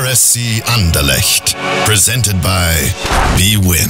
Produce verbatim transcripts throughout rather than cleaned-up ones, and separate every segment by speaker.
Speaker 1: S C Anderlecht, presented by bwin.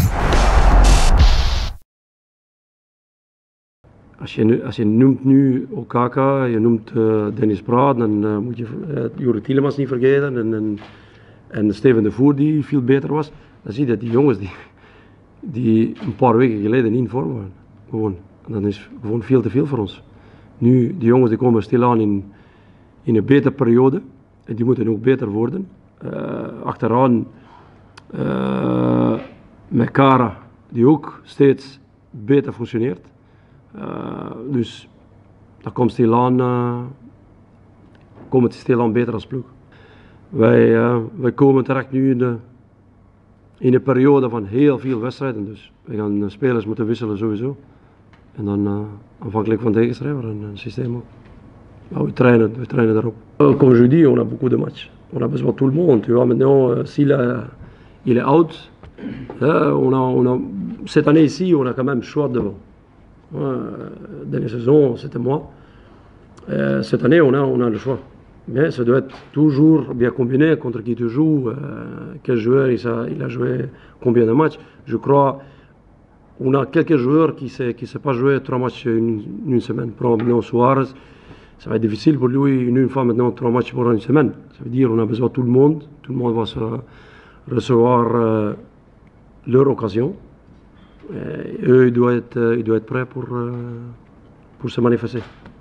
Speaker 2: Als je, als je noemt nu Okaka, je noemt uh, Dennis Praat, dan uh, moet je uh, Juri Tielemans niet vergeten en, en, en Steven de Voer die veel beter was. Dan zie je dat die jongens die, die een paar weken geleden niet in vorm waren. Gewoon. En dat is gewoon veel te veel voor ons. Nu, die jongens die komen stilaan in, in een betere periode en die moeten ook beter worden. Uh, achteraan uh, met Kara, die ook steeds beter functioneert. Uh, dus dat komt stilaan, uh, komt het stilaan beter als ploeg. Wij, uh, wij komen terecht nu in de, in een periode van heel veel wedstrijden, dus we gaan uh, spelers moeten wisselen sowieso. En dan uh, afhankelijk van de tegenstrijder en het systeem ook. Ja, we trainen, we trainen daarop. Uh, comme je dis, on a beaucoup de matchs. On a besoin de tout le monde. Tu vois, maintenant, uh, Sila, il est out. Uh, on a, on a, cette année ici, on a quand même choix devant. Euh, dernière saison, c'était moi. Euh, cette année, on a, on a le choix. Mais ça doit être toujours bien combiné contre qui tu joues, euh, quel joueur il a, il a joué combien de matchs. Je crois on a quelques joueurs qui ne qui savent pas jouer trois matchs une, une semaine. Par exemple, Suarez, ça va être difficile pour lui une fois maintenant trois matchs pour une semaine. Ça veut dire qu'on a besoin de tout le monde. Tout le monde va se recevoir euh, leur occasion. Et eux, ils doivent être, ils doivent être prêts pour, euh, pour se manifester.